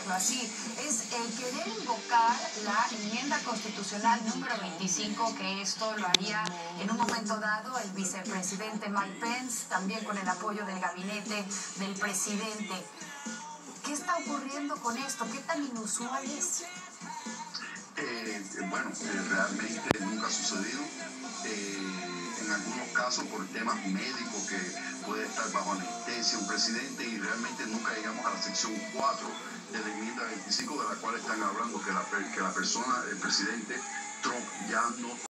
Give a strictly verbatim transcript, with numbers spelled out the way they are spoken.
llamarlo así, es el querer invocar la enmienda constitucional número veinticinco, que esto lo haría en un momento dado el vicepresidente Mike Pence, también con el apoyo del gabinete del presidente. ¿Qué está ocurriendo con esto? ¿Qué tan inusual es? Eh, bueno, eh, realmente nunca ha sucedido. Eh, en algunos casos por temas médicos que puede estar bajo anestesia un presidente, y realmente nunca llegamos a la sección cuatro de la enmienda veinticinco, de la cual están hablando, que la, que la persona, el presidente Trump, ya no